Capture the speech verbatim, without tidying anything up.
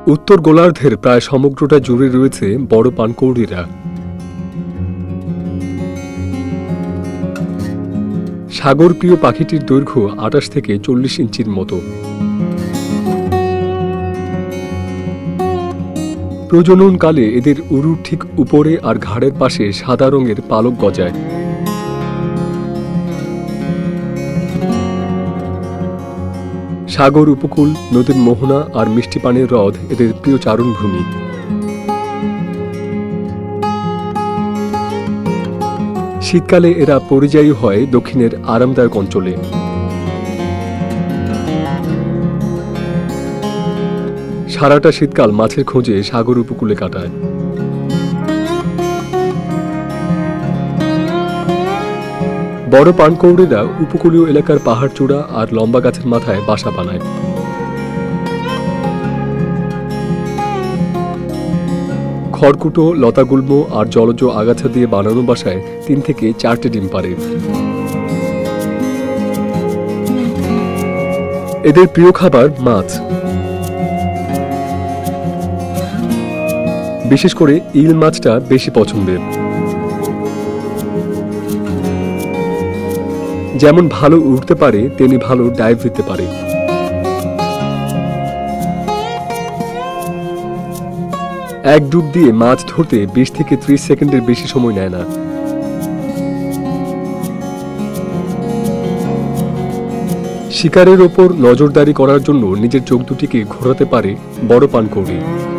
উত্তর গোলার্ধের প্রায় সমগ্রটা জুড়ে রয়েছে বড় পানকৌড়িরা। সাগরপ্রিয় পাখিটির দৈর্ঘ্য আটাশ থেকে চল্লিশ ইঞ্চির মতো। প্রজননকালে এদের উরুর ঠিক উপরে আর ঘাড়ের পাশে সাদা রঙের পালক গজায়। সাগর উপকূল, নদীর মোহনা আর মিষ্টি পানির হ্রদ এদের প্রিয় চারণভূমি। শীতকালে এরা পরিযায়ী হয় দক্ষিণের আরামদায়ক অঞ্চলে। সারাটা শীতকাল মাছের খোঁজে সাগর উপকূলে কাটায়। বড় পানকৌড়িরা উপকূলীয় এলাকার পাহাড়চূড়া আর লম্বা গাছের মাথায় বাসা বানায়। খড়কুটো, লতাগুল্ম আর জলজ আগাছা দিয়ে বানানো বাসায় তিন থেকে চারটে ডিম পারে। এদের প্রিয় খাবার মাছ, বিশেষ করে ইল মাছটা বেশি পছন্দের। যেমন ভালো উঠতে পারে তেমনি ভালো ডাইভ দিতে পারে। এক ডুব দিয়ে মাছ ধরতে বিশ থেকে ত্রিশ সেকেন্ডের বেশি সময় নেয় না। শিকারের ওপর নজরদারি করার জন্য নিজের চোখ দুটিকে ঘোরাতে পারে বড় পানকৌড়ি।